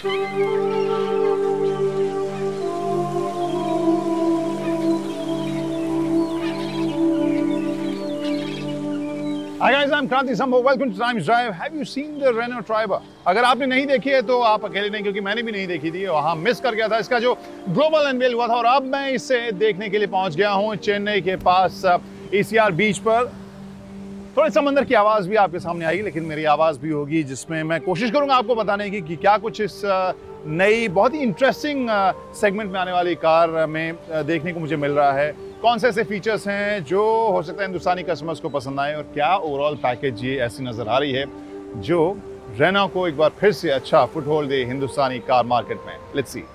Hi guys, I'm Kranti Sambhav. Welcome to Times Drive. Have you seen the Renault Triber? अगर आपने नहीं देखी है तो आप अकेले नहीं, क्योंकि मैंने भी नहीं देखी थी। वहाँ मिस कर गया था इसका जो ग्लोबल अनवेल हुआ था, और अब मैं इसे देखने के लिए पहुँच गया हूँ चेन्नई के पास ECR बीच पर। थोड़ी समंदर की आवाज़ भी आपके सामने आएगी, लेकिन मेरी आवाज़ भी होगी जिसमें मैं कोशिश करूँगा आपको बताने की कि क्या कुछ इस नई बहुत ही इंटरेस्टिंग सेगमेंट में आने वाली कार में देखने को मुझे मिल रहा है। कौन से ऐसे फीचर्स हैं जो हो सकता है हिंदुस्तानी कस्टमर्स को पसंद आए, और क्या ओवरऑल पैकेज ये ऐसी नज़र आ रही है जो रेनो को एक बार फिर से अच्छा फुटहोल्ड दे हिंदुस्तानी कार मार्केट में। Let's see.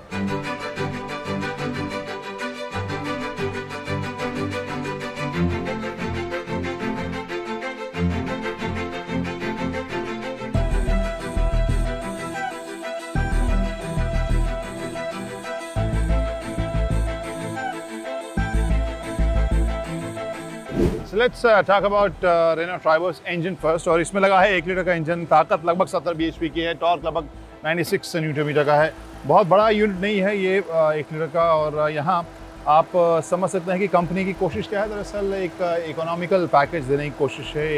So let's talk about Renault Triber's engine first। और इसमें लगा है 1 लीटर का इंजन, ताकत लगभग 70 bhp की है, टॉर्क लगभग 96 न्यूटन मीटर का है। बहुत बड़ा यूनिट नहीं है ये 1 लीटर का। और यहाँ आप समझ सकते हैं कि कंपनी की कोशिश क्या है। दरअसल एक इकोनॉमिकल पैकेज देने की कोशिश है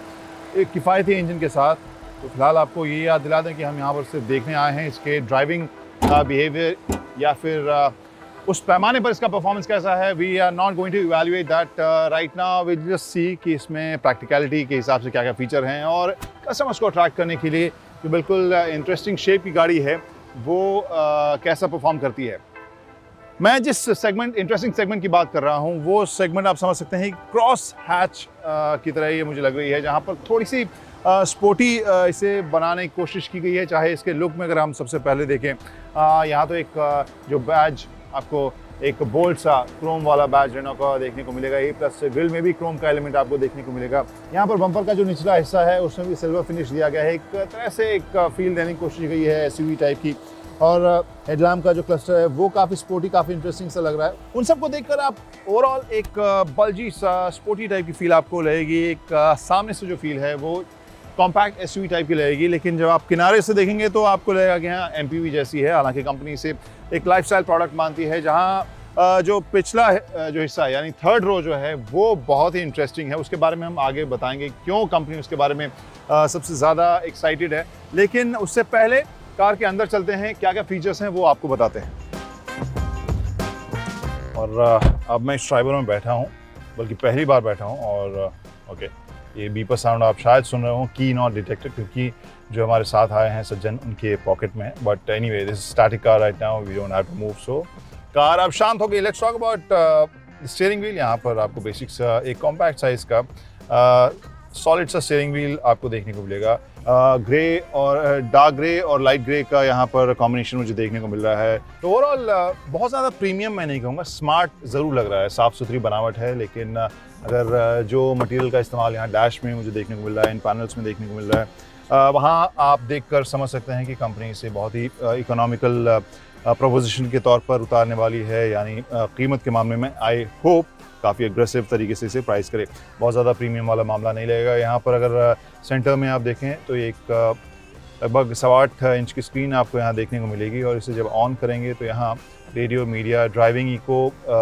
एक किफ़ायती इंजन के साथ। तो फिलहाल आपको ये याद दिला दें कि हम यहाँ पर सिर्फ देखने आए हैं इसके ड्राइविंग बिहेवियर या फिर उस पैमाने पर इसका परफॉर्मेंस कैसा है। We are not going to evaluate that right now, we just see कि इसमें प्रैक्टिकलिटी के हिसाब से क्या क्या फीचर हैं, और कस्टमर्स को अट्रैक्ट करने के लिए जो बिल्कुल इंटरेस्टिंग शेप की गाड़ी है वो कैसा परफॉर्म करती है। मैं जिस इंटरेस्टिंग सेगमेंट की बात कर रहा हूँ वो सेगमेंट आप समझ सकते हैं क्रॉस हैच की तरह ये मुझे लग रही है, जहाँ पर थोड़ी सी स्पोर्टी इसे बनाने की कोशिश की गई है। चाहे इसके लुक में अगर हम सबसे पहले देखें, यहाँ तो एक जो बैज आपको एक बोल्ट सा क्रोम वाला बैज रेनो का देखने को मिलेगा ही, प्लस ग्रिल में भी क्रोम का एलिमेंट आपको देखने को मिलेगा। यहाँ पर बम्पर का जो निचला हिस्सा है उसमें भी सिल्वर फिनिश दिया गया है। एक तरह से एक फील देने की कोशिश की गई है एसयूवी टाइप की। और हेडलैम्प का जो क्लस्टर है वो काफ़ी स्पोर्टी, काफ़ी इंटरेस्टिंग सा लग रहा है। उन सबको देखकर आप ओवरऑल एक बल्जी सा स्पोर्टी टाइप की फील आपको लगेगी। एक सामने से जो फील है वो कॉम्पैक्ट एसयूवी टाइप की लगेगी, लेकिन जब आप किनारे से देखेंगे तो आपको लगेगा कि हाँ एमपीवी जैसी है। हालांकि कंपनी इसे एक लाइफस्टाइल प्रोडक्ट मानती है, जहाँ जो पिछला जो हिस्सा है यानी थर्ड रो जो है वो बहुत ही इंटरेस्टिंग है। उसके बारे में हम आगे बताएंगे क्यों कंपनी उसके बारे में सबसे ज़्यादा एक्साइटेड है। लेकिन उससे पहले कार के अंदर चलते हैं, क्या क्या फीचर्स हैं वो आपको बताते हैं। और अब मैं इस ट्राइबर में बैठा हूँ, बल्कि पहली बार बैठा हूँ। और ओके, ये बीपर साउंड आप शायद सुन रहे हो, की नॉट डिटेक्टेड, क्योंकि जो हमारे साथ आए हैं सज्जन उनके पॉकेट में। But anyway, this is static car right now, we don't have to move. So car अब शांत हो गई। Let's talk about steering wheel. यहाँ पर आपको बेसिक्स एक कॉम्पैक्ट साइज का सॉलिड सा स्टीयरिंग व्हील आपको देखने को मिलेगा। ग्रे और डार्क ग्रे और लाइट ग्रे का यहाँ पर कॉम्बिनेशन मुझे देखने को मिल रहा है। तो ओवरऑल बहुत ज़्यादा प्रीमियम मैं नहीं कहूँगा, स्मार्ट ज़रूर लग रहा है। साफ़ सुथरी बनावट है, लेकिन अगर जो मटेरियल का इस्तेमाल यहाँ डैश में मुझे देखने को मिल रहा है, इन पैनल्स में देखने को मिल रहा है, वहाँ आप देखकर समझ सकते हैं कि कंपनी इसे बहुत ही इकोनॉमिकल प्रोपोजिशन के तौर पर उतारने वाली है। यानी कीमत के मामले में आई होप काफ़ी एग्रेसिव तरीके से इसे प्राइस करे, बहुत ज़्यादा प्रीमियम वाला मामला नहीं लगेगा। यहाँ पर अगर सेंटर में आप देखें तो एक लगभग 8.25 इंच की स्क्रीन आपको यहाँ देखने को मिलेगी, और इसे जब ऑन करेंगे तो यहाँ रेडियो, मीडिया, ड्राइविंग इको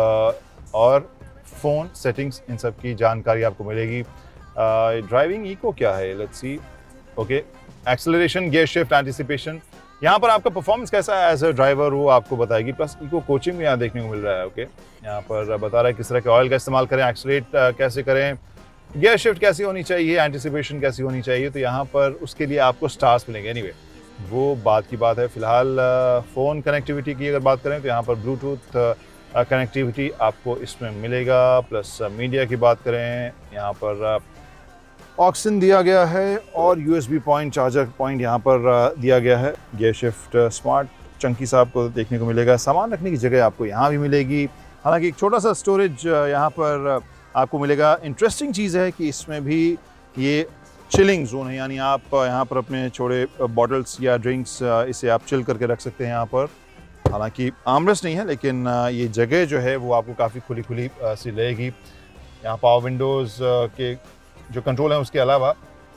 और फ़ोन सेटिंग्स, इन सब की जानकारी आपको मिलेगी। ड्राइविंग इको क्या है, let's see. Okay, acceleration, gear shift, anticipation, यहाँ पर आपका परफॉर्मेंस कैसा है एज अ ड्राइवर वो आपको बताएगी। प्लस इको कोचिंग भी यहाँ देखने को मिल रहा है। ओके, यहाँ पर बता रहा है किस तरह के ऑयल का इस्तेमाल करें, एक्सेलरेट कैसे करें, गियर शिफ्ट कैसी होनी चाहिए, एंटिसिपेशन कैसी होनी चाहिए। तो यहाँ पर उसके लिए आपको स्टार्स मिलेंगे। एनीवे, वो बात की बात है। फिलहाल फ़ोन कनेक्टिविटी की अगर बात करें तो यहाँ पर ब्लूटूथ कनेक्टिविटी आपको इसमें मिलेगा। प्लस मीडिया की बात करें, यहाँ पर ऑक्सिन दिया गया है और यूएसबी पॉइंट, चार्जर पॉइंट यहाँ पर दिया गया है। गियर शिफ्ट स्मार्ट चंकी सा आपको देखने को मिलेगा। सामान रखने की जगह आपको यहाँ भी मिलेगी। हालांकि एक छोटा सा स्टोरेज यहाँ पर आपको मिलेगा। इंटरेस्टिंग चीज़ है कि इसमें भी ये चिलिंग जोन है, यानी आप यहाँ पर अपने छोटे बॉटल्स या ड्रिंक्स इसे आप चिल करके रख सकते हैं यहाँ पर। हालांकि आर्मरेस्ट नहीं है, लेकिन ये जगह जो है वो आपको काफ़ी खुली सी लगेगी। यहाँ पावर विंडोज़ के जो कंट्रोल है उसके अलावा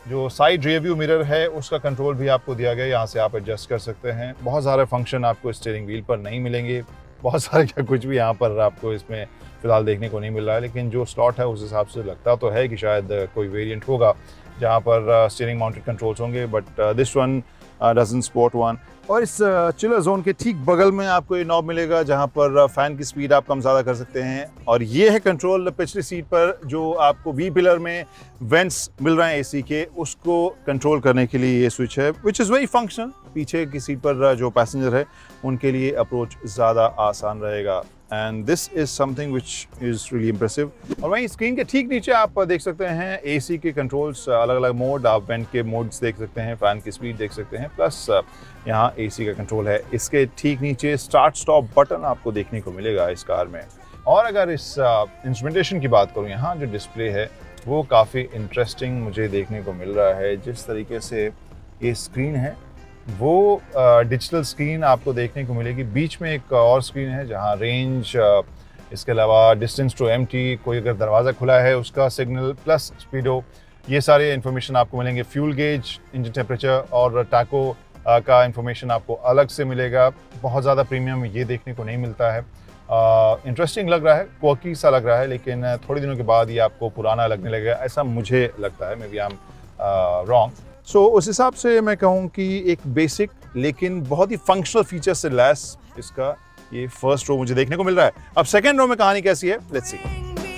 जो साइड रियर व्यू मिरर है उसका कंट्रोल भी आपको दिया गया है, यहाँ से आप एडजस्ट कर सकते हैं। बहुत सारे फंक्शन आपको स्टीयरिंग व्हील पर नहीं मिलेंगे, बहुत सारे क्या कुछ भी यहाँ पर आपको इसमें फ़िलहाल देखने को नहीं मिल रहा है, लेकिन जो स्लॉट है उस हिसाब से लगता तो है कि शायद कोई वेरिएंट होगा जहाँ पर स्टीयरिंग माउंटेड कंट्रोल्स होंगे, but this one doesn't sport one. और इस चिलर जोन के ठीक बगल में आपको ये नॉब मिलेगा जहाँ पर फ़ैन की स्पीड आप कम ज़्यादा कर सकते हैं। और ये है कंट्रोल पिछली सीट पर, जो आपको वी पिलर में वेंट्स मिल रहे हैं एसी के, उसको कंट्रोल करने के लिए ये स्विच है, विच इज़ वेरी फंक्शनल। पीछे की सीट पर जो पैसेंजर है उनके लिए अप्रोच ज़्यादा आसान रहेगा, and this is something which is really impressive. और वहीं स्क्रीन के ठीक नीचे आप देख सकते हैं एसी के कंट्रोल्स, अलग अलग मोड, आप वेंट के मोड्स देख सकते हैं, फ़ैन की स्पीड देख सकते हैं, प्लस यहाँ एसी का कंट्रोल है। इसके ठीक नीचे स्टार्ट स्टॉप बटन आपको देखने को मिलेगा इस कार में। और अगर इस इंस्ट्रूमेंटेशन की बात करूँ, यहाँ जो डिस्प्ले है वो काफ़ी इंटरेस्टिंग मुझे देखने को मिल रहा है। जिस तरीके से ये स्क्रीन है वो डिजिटल स्क्रीन आपको देखने को मिलेगी। बीच में एक और स्क्रीन है जहाँ रेंज, इसके अलावा डिस्टेंस टू एम्प्टी, कोई अगर दरवाज़ा खुला है उसका सिग्नल, प्लस स्पीडो, ये सारे इन्फॉर्मेशन आपको मिलेंगे। फ्यूल गेज, इंजन टेम्परेचर और टैको का इन्फॉर्मेशन आपको अलग से मिलेगा। बहुत ज़्यादा प्रीमियम ये देखने को नहीं मिलता है। इंटरेस्टिंग लग रहा है, क्वर्की सा लग रहा है, लेकिन थोड़े दिनों के बाद ये आपको पुराना लगने लगेगा, ऐसा मुझे लगता है। Maybe I am wrong. So उस हिसाब से मैं कहूँ कि एक बेसिक लेकिन बहुत ही फंक्शनल फीचर से लैस इसका ये फर्स्ट रो मुझे देखने को मिल रहा है। अब सेकेंड रो में कहानी कैसी है, लेट्स सी।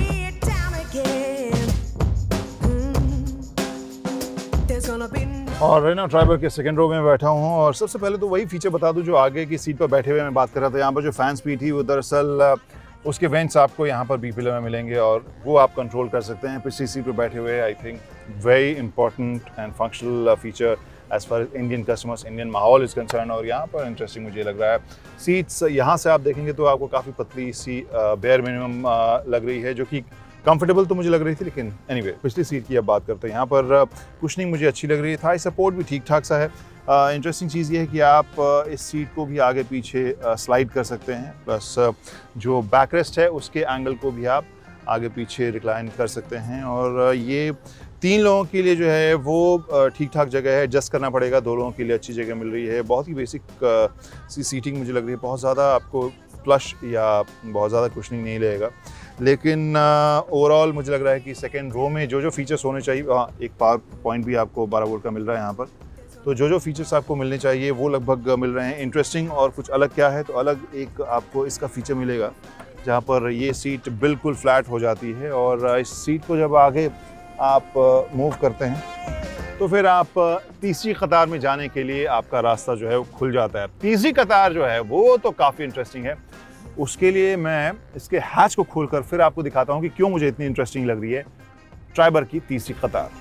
और रेनो ट्राइबर के सेकंड रो में बैठा हूँ, और सबसे पहले तो वही फीचर बता दूं जो आगे की सीट पर बैठे हुए मैं बात कर रहा था। यहाँ पर जो फैन स्पीड थी वो दरअसल उसके वेंट्स आपको यहाँ पर बी पिलर में मिलेंगे और वो आप कंट्रोल कर सकते हैं पिछली सीट पर बैठे हुए। I think very important and functional feature as far Indian customers, Indian माहौल इज़ कंसर्न। और यहाँ पर इंटरेस्टिंग मुझे लग रहा है, सीट्स यहाँ से आप देखेंगे तो आपको काफ़ी पतली सी बेयर मिनिमम लग रही है, जो कि कंफर्टेबल तो मुझे लग रही थी, लेकिन एनीवे पिछली सीट की अब बात करते हैं। यहाँ पर कुशनिंग मुझे अच्छी लग रही है, थाई सपोर्ट भी ठीक ठाक सा है। इंटरेस्टिंग चीज़ ये है कि आप इस सीट को भी आगे पीछे स्लाइड कर सकते हैं, प्लस जो बैक रेस्ट है उसके एंगल को भी आप आगे पीछे रिक्लाइन कर सकते हैं। और ये 3 लोगों के लिए जो है वो ठीक ठाक जगह है, एडजस्ट करना पड़ेगा। 2 लोगों के लिए अच्छी जगह मिल रही है। बहुत ही बेसिक सी सीटिंग मुझे लग रही है, बहुत ज़्यादा आपको प्लश या बहुत ज़्यादा कुशनिंग नहीं लगेगा, लेकिन ओवरऑल मुझे लग रहा है कि सेकेंड रो में जो जो फीचर्स होने चाहिए, हाँ एक पावर पॉइंट भी आपको 12 वोल्ट का मिल रहा है यहाँ पर, तो जो जो फीचर्स आपको मिलने चाहिए वो लगभग मिल रहे हैं। इंटरेस्टिंग और कुछ अलग क्या है, तो अलग एक आपको इसका फीचर मिलेगा जहाँ पर ये सीट बिल्कुल फ्लैट हो जाती है, और इस सीट को जब आगे आप मूव करते हैं तो फिर आप तीसरी कतार में जाने के लिए आपका रास्ता जो है वो खुल जाता है। तीसरी कतार जो है वो तो काफ़ी इंटरेस्टिंग है। उसके लिए मैं इसके हैच को खोलकर फिर आपको दिखाता हूँ कि क्यों मुझे इतनी इंटरेस्टिंग लग रही है ट्राइबर की तीसरी कतार।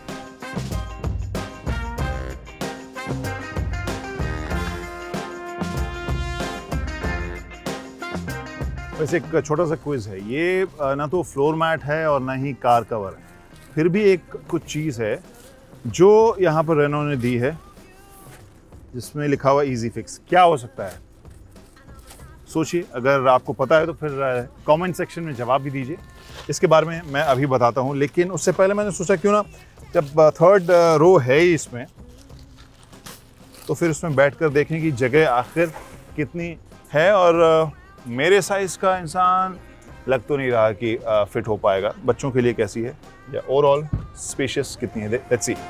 वैसे एक छोटा सा क्विज है ये, ना तो फ्लोर मैट है और ना ही कार कवर है, फिर भी एक कुछ चीज़ है जो यहाँ पर रेनो ने दी है जिसमें लिखा हुआ EASYFIX। क्या हो सकता है सोचिए, अगर आपको पता है तो फिर कमेंट सेक्शन में जवाब भी दीजिए। इसके बारे में मैं अभी बताता हूँ, लेकिन उससे पहले मैंने सोचा क्यों ना, जब थर्ड रो है ही इसमें, तो फिर उसमें बैठकर देखने की जगह आखिर कितनी है। और मेरे साइज़ का इंसान लग तो नहीं रहा कि फिट हो पाएगा। बच्चों के लिए कैसी है या ओवरऑल स्पेशियस कितनी है, लेट्स सी।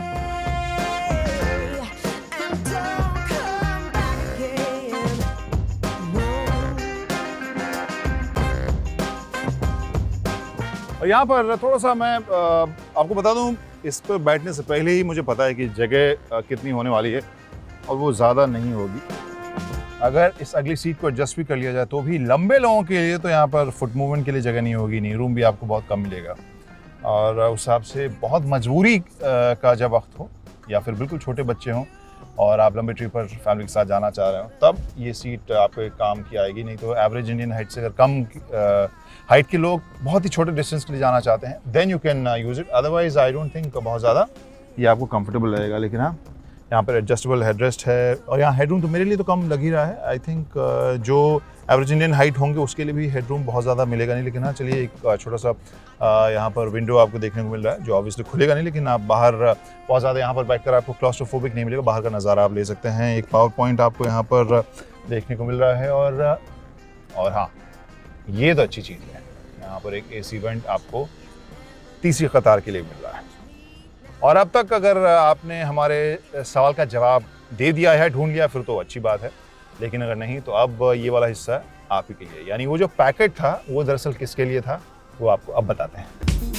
और यहाँ पर थोड़ा सा मैं आपको बता दूँ, इस पर बैठने से पहले ही मुझे पता है कि जगह कितनी होने वाली है, और वो ज़्यादा नहीं होगी। अगर इस अगली सीट को एडजस्ट भी कर लिया जाए तो भी लंबे लोगों के लिए तो यहाँ पर फुट मूवमेंट के लिए जगह नहीं होगी, नहीं रूम भी आपको बहुत कम मिलेगा। और उस हिसाब से बहुत मजबूरी का जब वक्त हो, या फिर बिल्कुल छोटे बच्चे हों और आप लंबे ट्रिप पर फैमिली के साथ जाना चाह रहे हो, तब ये सीट आपके काम की आएगी। नहीं तो एवरेज इंडियन हाइट से अगर कम हाइट के लोग बहुत ही छोटे डिस्टेंस के लिए जाना चाहते हैं, then you can use it. Otherwise I don't think बहुत ज़्यादा ये आपको कंफर्टेबल रहेगा। लेकिन हाँ, यहाँ पर एडजस्टेबल हेडरेस्ट है, और यहाँ हेडरूम तो मेरे लिए तो कम लग ही रहा है। आई थिंक जो एवरेज इंडियन हाइट होंगे उसके लिए भी हेडरूम बहुत ज़्यादा मिलेगा नहीं, लेकिन हाँ चलिए एक छोटा सा यहाँ पर विंडो आपको देखने को मिल रहा है जो ऑब्वियसली खुलेगा नहीं, लेकिन आप बाहर बहुत ज़्यादा यहाँ पर बैठकर आपको क्लॉस्ट्रोफोबिक नहीं मिलेगा, बाहर का नज़ारा आप ले सकते हैं। एक पावर पॉइंट आपको यहाँ पर देखने को मिल रहा है और हाँ ये तो अच्छी चीज़ है, यहाँ पर एक AC वेंट आपको तीसरी कतार के लिए मिल रहा है। और अब तक अगर आपने हमारे सवाल का जवाब दे दिया है, ढूंढ लिया, फिर तो अच्छी बात है, लेकिन अगर नहीं तो अब ये वाला हिस्सा आप ही के लिए, यानी वो जो पैकेट था वो दरअसल किसके लिए था वो आपको अब बताते हैं।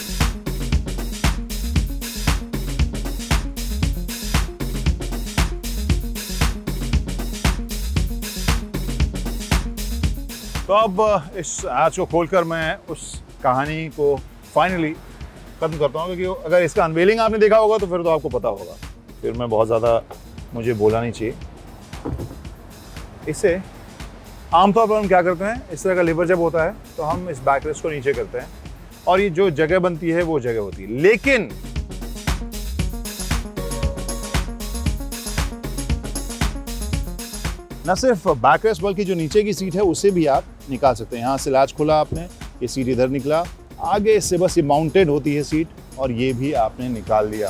तो अब इस आज को खोलकर मैं उस कहानी को फाइनली खत्म करता हूँ, क्योंकि अगर इसका अनवेलिंग आपने देखा होगा तो फिर तो आपको पता होगा, फिर मैं बहुत ज़्यादा मुझे बोला नहीं चाहिए। इससे आमतौर पर हम क्या करते हैं, इस तरह का लीवर जब होता है तो हम इस बैकरेस्ट को नीचे करते हैं और ये जो जगह बनती है वो जगह होती है, लेकिन न सिर्फ बैकरेस्ट बल्कि जो नीचे की सीट है उसे भी आप निकाल सकते हैं। यहाँ से लाच खोला आपने, ये सीट इधर निकला, आगे से बस ये माउंटेड होती है सीट और ये भी आपने निकाल लिया।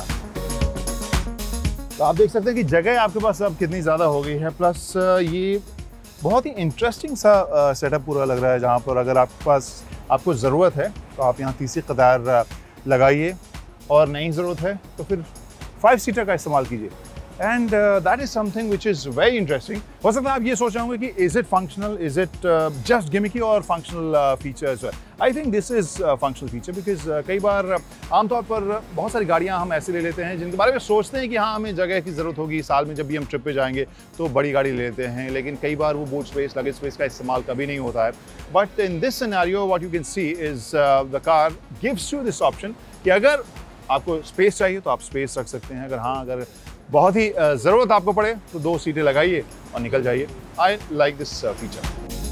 तो आप देख सकते हैं कि जगह आपके पास अब कितनी ज़्यादा हो गई है, प्लस ये बहुत ही इंटरेस्टिंग सा सेटअप पूरा लग रहा है, जहाँ पर अगर आपको ज़रूरत है तो आप यहाँ तीसरी कतार लगाइए और नहीं ज़रूरत है तो फिर 5 सीटर का इस्तेमाल कीजिए। And that is something which is very interesting. हो सकता है आप ये सोच रहे होंगे कि is it functional, is it just gimmicky और functional features. I think this is functional feature, because कई बार आमतौर पर बहुत सारी गाड़ियाँ हम ऐसे ले लेते हैं जिनके बारे में सोचते हैं कि हाँ हमें जगह की ज़रूरत होगी, साल में जब भी हम ट्रिप पे जाएंगे तो बड़ी गाड़ी ले लेते हैं, लेकिन कई बार वो बूट स्पेस, लगेज स्पेस का इस्तेमाल कभी नहीं होता है। But in this scenario what you can see is the car gives you this option कि अगर आपको स्पेस चाहिए तो आप स्पेस रख सकते हैं, अगर बहुत ही ज़रूरत आपको पड़े तो 2 सीटें लगाइए और निकल जाइए। I like this feature.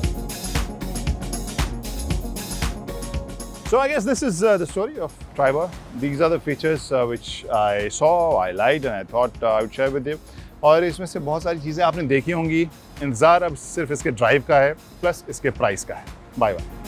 So I guess this is the story of Triber. These are the features which I saw, I liked and I thought I would share with you. और इसमें से बहुत सारी चीज़ें आपने देखी होंगी, इंतज़ार अब सिर्फ इसके ड्राइव का है प्लस इसके प्राइस का है। Bye bye.